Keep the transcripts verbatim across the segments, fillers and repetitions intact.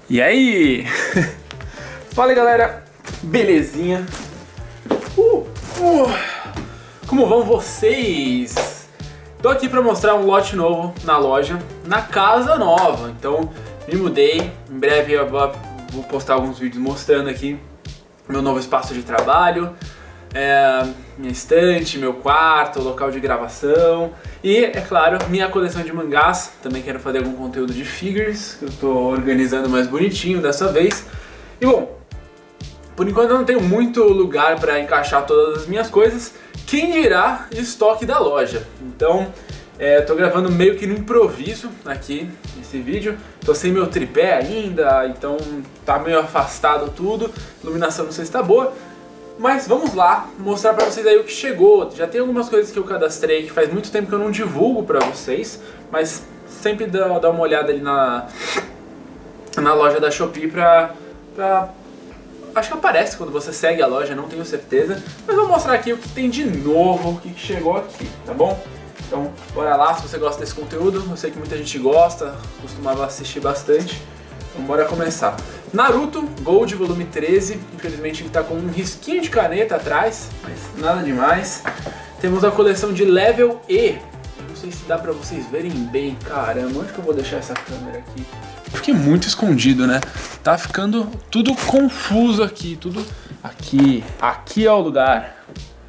E aí? Fala aí, galera, belezinha? Uh, uh, como vão vocês? Tô aqui pra mostrar um lote novo na loja, na casa nova. Então me mudei, em breve eu vou postar alguns vídeos mostrando aqui meu novo espaço de trabalho, é, minha estante, meu quarto, local de gravação e, é claro, minha coleção de mangás. Também quero fazer algum conteúdo de figures, que eu tô organizando mais bonitinho dessa vez. E bom, por enquanto eu não tenho muito lugar para encaixar todas as minhas coisas, quem dirá estoque da loja. Então, é, tô gravando meio que no improviso aqui, esse vídeo. Tô sem meu tripé ainda, então tá meio afastado tudo, a iluminação não sei se tá boa. Mas vamos lá, mostrar pra vocês aí o que chegou. Já tem algumas coisas que eu cadastrei que faz muito tempo que eu não divulgo pra vocês, mas sempre dá, dá uma olhada ali na, na loja da Shopee pra, pra... Acho que aparece quando você segue a loja, não tenho certeza. Mas vou mostrar aqui o que tem de novo, o que chegou aqui, tá bom? Então bora lá, se você gosta desse conteúdo, eu sei que muita gente gosta, costumava assistir bastante. Então bora começar. Naruto Gold volume treze, infelizmente ele tá com um risquinho de caneta atrás, mas nada demais. Temos a coleção de Level E, eu não sei se dá pra vocês verem bem, caramba, onde que eu vou deixar essa câmera aqui? Eu fiquei muito escondido, né? Tá ficando tudo confuso aqui, tudo aqui, aqui é o lugar.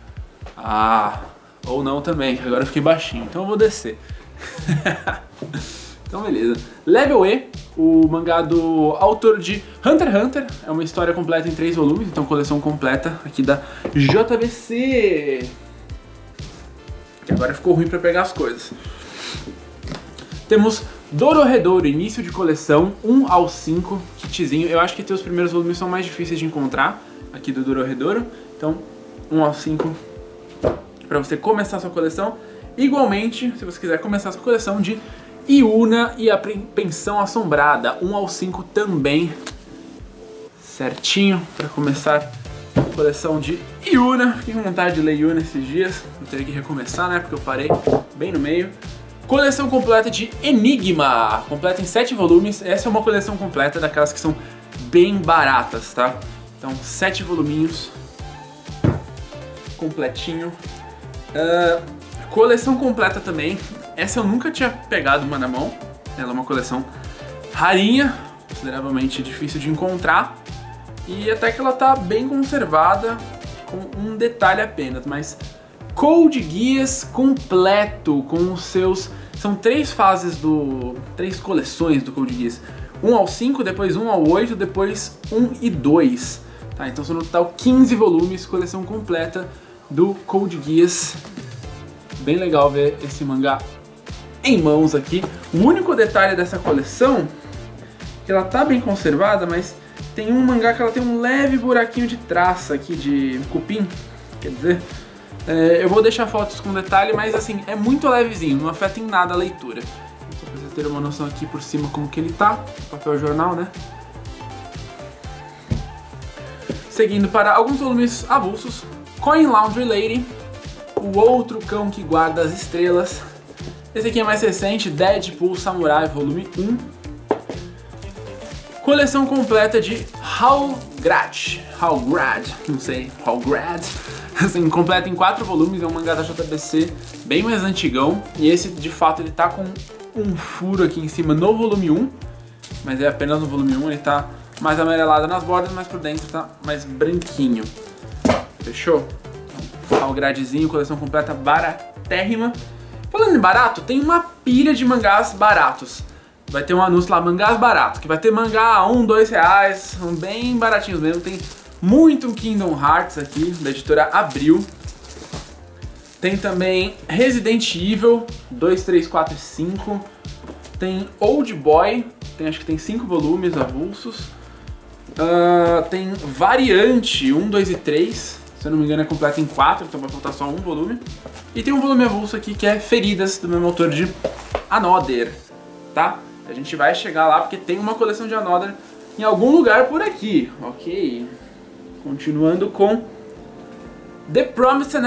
Ah, ou não também, agora eu fiquei baixinho, então eu vou descer. Então beleza. Level E, o mangá do autor de Hunter x Hunter, é uma história completa em três volumes, então coleção completa aqui da J B C. Que agora ficou ruim pra pegar as coisas. Temos Dorohedoro, início de coleção, um ao cinco, kitzinho. Eu acho que os primeiros volumes são mais difíceis de encontrar aqui do Dorohedoro, então um ao cinco pra você começar a sua coleção. Igualmente, se você quiser começar a sua coleção de Yuna e a Pensão Assombrada, um ao cinco também, certinho, para começar a coleção de Yuna. Fiquei com vontade de ler Yuna esses dias, vou ter que recomeçar, né, porque eu parei bem no meio. Coleção completa de Enigma, completa em sete volumes, essa é uma coleção completa daquelas que são bem baratas, tá? Então, sete voluminhos, completinho. Uh, coleção completa também. Essa eu nunca tinha pegado uma na mão, ela é uma coleção rarinha, consideravelmente difícil de encontrar, e até que ela tá bem conservada, com um detalhe apenas, mas Code Geass completo, com os seus... São três fases do... três coleções do Code Geass, um ao cinco, depois um ao oito, depois um e dois, tá? Então são no total quinze volumes, coleção completa do Code Geass. Bem legal ver esse mangá em mãos aqui. O único detalhe dessa coleção é que ela tá bem conservada, mas tem um mangá que ela tem um leve buraquinho de traça aqui, de cupim, quer dizer, é, eu vou deixar fotos com detalhe, mas assim, é muito levezinho, não afeta em nada a leitura. Só pra vocês terem uma noção aqui por cima como que ele tá, papel jornal, né? Seguindo para alguns volumes avulsos, Coin Laundry Lady, o outro cão que guarda as estrelas. Esse aqui é mais recente, Deadpool Samurai volume um. Coleção completa de Howlgrad, Howlgrad, não sei, Howlgrad. Assim, completa em quatro volumes, é um mangá da J B C, bem mais antigão. E esse, de fato, ele tá com um furo aqui em cima no volume um. Mas é apenas no volume um, ele tá mais amarelado nas bordas, mas por dentro tá mais branquinho. Fechou? Howlgradzinho, coleção completa baratérrima. Falando em barato, tem uma pilha de mangás baratos. Vai ter um anúncio lá, mangás baratos, que vai ter mangá a um, dois reais, são bem baratinhos mesmo. Tem muito Kingdom Hearts aqui, da editora Abril. Tem também Resident Evil dois, três, quatro e cinco. Tem Old Boy, tem, acho que tem cinco volumes avulsos. Uh, tem Variante um, dois e três. Se eu não me engano é completo em quatro, então vai faltar só um volume. E tem um volume avulso aqui que é Feridas, do mesmo autor de Another, tá? A gente vai chegar lá porque tem uma coleção de Another em algum lugar por aqui, ok? Continuando com The Promised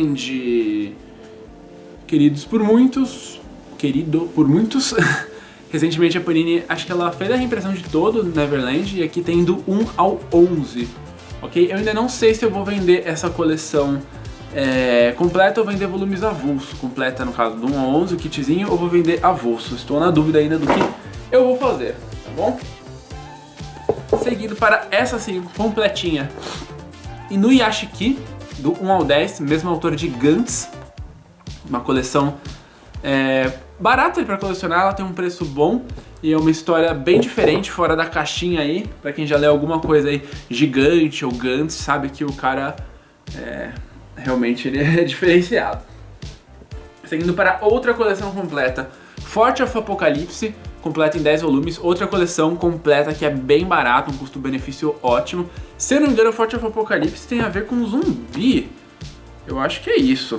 Neverland. Queridos por muitos, querido por muitos, Recentemente a Panini, acho que ela fez a reimpressão de todo o Neverland, e aqui tem do um ao onze, ok? Eu ainda não sei se eu vou vender essa coleção é, completa ou vender volumes avulso. Completa no caso do um ao onze, o kitzinho, ou vou vender avulso. Estou na dúvida ainda do que eu vou fazer, tá bom? Seguindo para essa assim, completinha, Inuyashiki, do um ao dez, mesmo autor de Gantz, uma coleção é, barata para colecionar, ela tem um preço bom e é uma história bem diferente, fora da caixinha aí. Pra quem já leu alguma coisa aí, Gigante ou Gantz, sabe que o cara é, realmente ele é diferenciado. Seguindo para outra coleção completa, Forte of Apocalypse, completa em dez volumes, outra coleção completa que é bem barata, um custo-benefício ótimo. Se eu não me engano, Forte of Apocalypse tem a ver com zumbi, eu acho que é isso.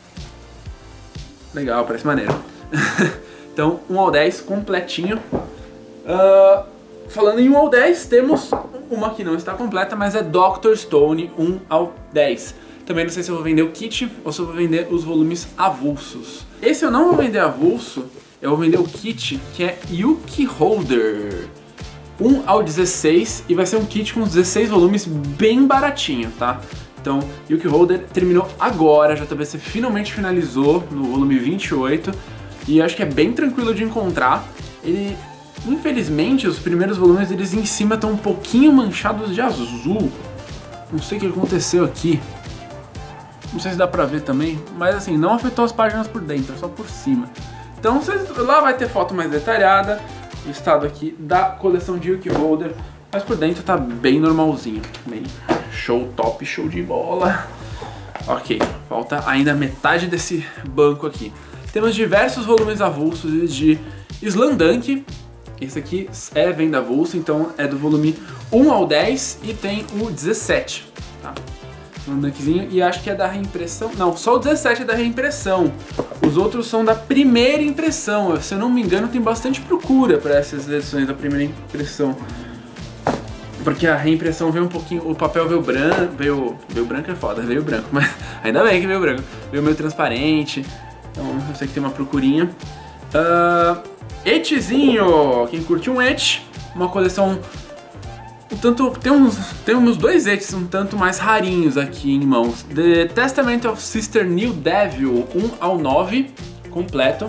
Legal, parece maneiro. Então, um ao dez, completinho. Uh, falando em um ao dez, temos uma que não está completa, mas é doutor Stone um ao dez. Também não sei se eu vou vender o kit ou se eu vou vender os volumes avulsos. Esse eu não vou vender avulso, eu vou vender o kit, que é Yuki Holder um ao dezesseis, e vai ser um kit com dezesseis volumes bem baratinho, tá? Então, Yuki Holder terminou agora, a J B C finalmente finalizou no volume vinte e oito, e acho que é bem tranquilo de encontrar. Ele, infelizmente, os primeiros volumes eles em cima estão um pouquinho manchados de azul. Não sei o que aconteceu aqui. Não sei se dá pra ver também, mas assim, não afetou as páginas por dentro, só por cima. Então, lá vai ter foto mais detalhada, o estado aqui da coleção de Yuki Holder, mas por dentro tá bem normalzinho, bem show, top, show de bola. Ok, falta ainda metade desse banco aqui. Temos diversos volumes avulsos de Slandunk. Esse aqui é venda avulsa, então é do volume um ao dez e tem o dezessete, tá? Slandunkzinho, e acho que é da reimpressão. Não, só o dezessete é da reimpressão. Os outros são da primeira impressão. Se eu não me engano, tem bastante procura para essas edições da primeira impressão. Porque a reimpressão veio um pouquinho, o papel veio branco, veio, veio branco é foda, veio branco, mas ainda bem que veio branco. Veio meio transparente, então eu sei que tem uma procurinha. Uh, Etzinho, quem curtiu um Et, uma coleção, um tanto, tem uns, tem uns dois Ets um tanto mais rarinhos aqui em mãos. The Testament of Sister New Devil um ao nove, completo.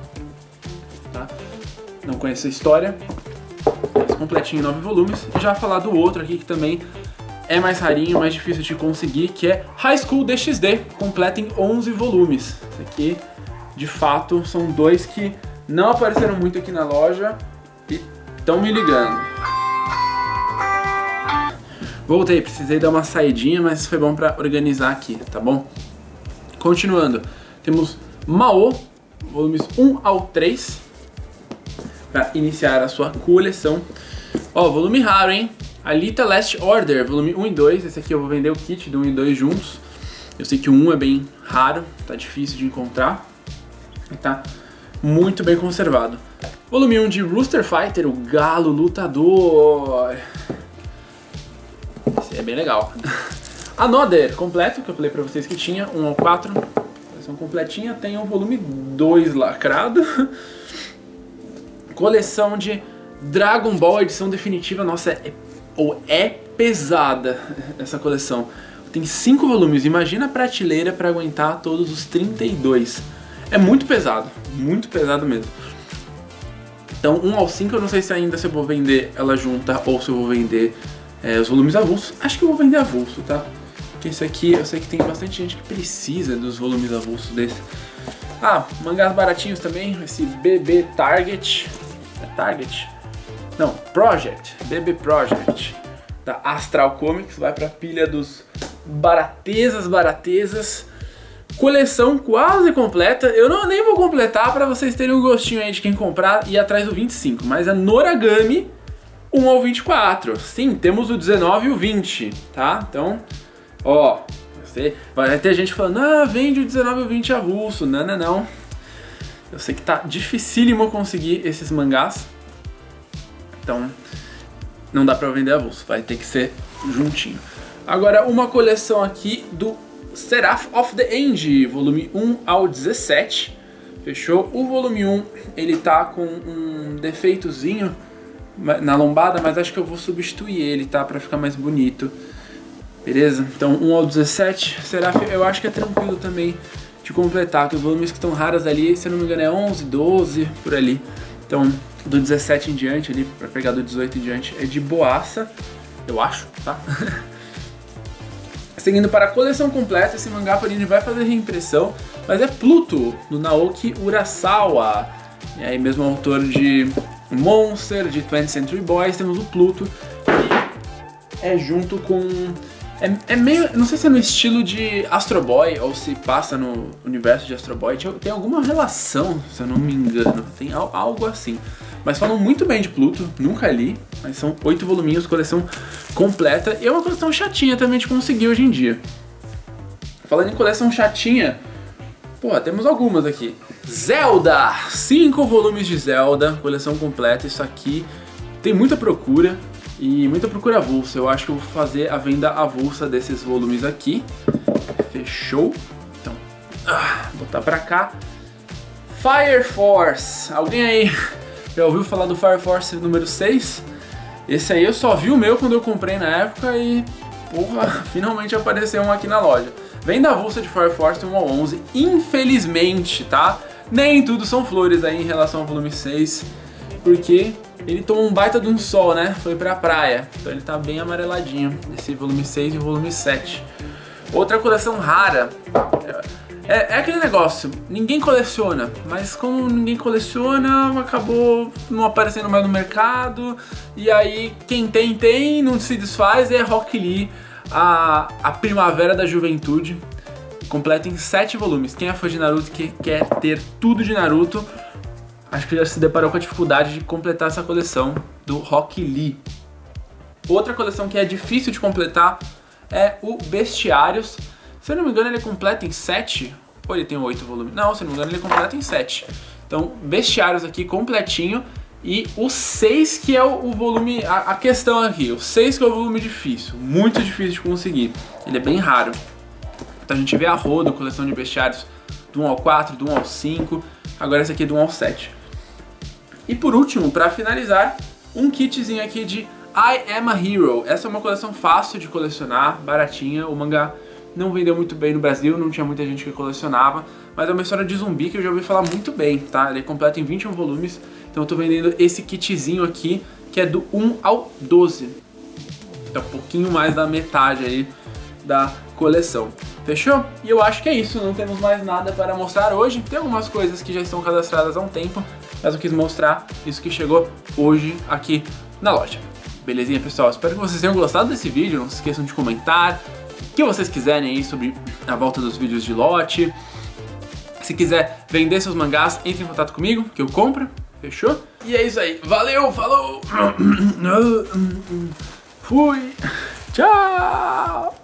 Tá? Não conheço a história. Completinho em nove volumes. E já falar do outro aqui que também é mais rarinho, mais difícil de conseguir, que é High School D X D, completo em onze volumes. Esse aqui, de fato, são dois que não apareceram muito aqui na loja e estão me ligando. Voltei, precisei dar uma saidinha, mas foi bom pra organizar aqui, tá bom? Continuando, temos Mao, volumes um ao três, para iniciar a sua coleção. Ó, volume raro, hein? Alita Last Order, volume um e dois. Esse aqui eu vou vender o kit do um e dois juntos. Eu sei que o um é bem raro, tá difícil de encontrar. E tá muito bem conservado. Volume um de Rooster Fighter, o galo lutador. Esse é bem legal. Another, completo, que eu falei pra vocês que tinha, um ao quatro. Coleção completinha, tem o volume dois lacrado. Coleção de Dragon Ball, edição definitiva. Nossa, é, ou é pesada essa coleção. Tem cinco volumes, imagina a prateleira para aguentar todos os trinta e dois. É muito pesado, muito pesado mesmo. Então um ao cinco eu não sei se ainda se eu vou vender ela junta ou se eu vou vender é, os volumes avulsos. Acho que eu vou vender avulso, tá? Porque esse aqui, eu sei que tem bastante gente que precisa dos volumes avulsos desse. Ah, mangás baratinhos também, esse B B Target. É Target? Não, Project, B B Project, da Astral Comics, vai pra pilha dos baratezas, baratezas. Coleção quase completa, eu não, nem vou completar pra vocês terem um gostinho aí de quem comprar e ir atrás do vinte e cinco, mas a Noragami um ao vinte e quatro, sim, temos o dezenove e o vinte, tá? Então, ó, você, vai ter gente falando, ah, vende o dezenove e o vinte avulso, não, não, não. Eu sei que tá dificílimo conseguir esses mangás, então não dá pra vender avulso, vai ter que ser juntinho. Agora uma coleção aqui do Seraph of the End, volume um ao dezessete, Fechou? O volume um, ele tá com um defeitozinho na lombada, mas acho que eu vou substituir ele, tá? Pra ficar mais bonito. Beleza? Então um ao dezessete, será, eu acho que é tranquilo também de completar, que os volumes que estão raros ali, se eu não me engano é onze, doze, por ali. Então do dezessete em diante ali, pra pegar do dezoito em diante, é de boaça, eu acho, tá? Seguindo para a coleção completa, esse mangá Panini vai fazer reimpressão, mas é Pluto, do Naoki Urasawa. E aí mesmo autor de Monster, de twentieth Century Boys, temos o Pluto, que é junto com... É, é meio, não sei se é no estilo de Astro Boy ou se passa no universo de Astro Boy, tem alguma relação, se eu não me engano, tem algo assim. Mas falam muito bem de Pluto, nunca li, mas são oito voluminhos, coleção completa, e é uma coleção chatinha também de conseguir hoje em dia. Falando em coleção chatinha, pô, temos algumas aqui. Zelda! Cinco volumes de Zelda, coleção completa, isso aqui tem muita procura. E muita procura avulsa, eu acho que eu vou fazer a venda avulsa desses volumes aqui. Fechou? Então, ah, botar pra cá. Fire Force, alguém aí já ouviu falar do Fire Force número seis? Esse aí eu só vi o meu quando eu comprei na época e, porra, finalmente apareceu um aqui na loja. Venda avulsa de Fire Force um ao onze, infelizmente, tá? Nem tudo são flores aí em relação ao volume seis, porque... ele tomou um baita de um sol, né? Foi pra praia. Então ele tá bem amareladinho. Esse volume seis e o volume sete. Outra coleção rara. É, é aquele negócio. Ninguém coleciona. Mas como ninguém coleciona, acabou não aparecendo mais no mercado. E aí quem tem, tem. Não se desfaz. É Rock Lee. A, a Primavera da Juventude. Completa em sete volumes. Quem é fã de Naruto que quer ter tudo de Naruto, acho que já se deparou com a dificuldade de completar essa coleção do Rock Lee. Outra coleção que é difícil de completar é o Bestiários. Se eu não me engano, ele completa em sete, ou ele tem oito volumes? Não, se eu não me engano, ele completa em sete. Então, Bestiários aqui completinho. E o seis que é o, o volume, a, a questão aqui, o seis que é o volume difícil, muito difícil de conseguir. Ele é bem raro. Então a gente vê a rodo, coleção de Bestiários do um ao quatro, do um ao cinco. Agora esse aqui é do um ao sete. E por último, para finalizar, um kitzinho aqui de I Am a Hero. Essa é uma coleção fácil de colecionar, baratinha. O mangá não vendeu muito bem no Brasil, não tinha muita gente que colecionava, mas é uma história de zumbi que eu já ouvi falar muito bem, tá? Ele é completo em vinte e um volumes, então eu tô vendendo esse kitzinho aqui, que é do um ao doze. É um pouquinho mais da metade aí da coleção. Fechou? E eu acho que é isso, não temos mais nada para mostrar hoje. Tem algumas coisas que já estão cadastradas há um tempo, mas eu quis mostrar isso que chegou hoje aqui na loja. Belezinha, pessoal? Espero que vocês tenham gostado desse vídeo. Não se esqueçam de comentar o que vocês quiserem aí sobre a volta dos vídeos de lote. Se quiser vender seus mangás, entre em contato comigo, que eu compro. Fechou? E é isso aí. Valeu, falou! Fui! Tchau!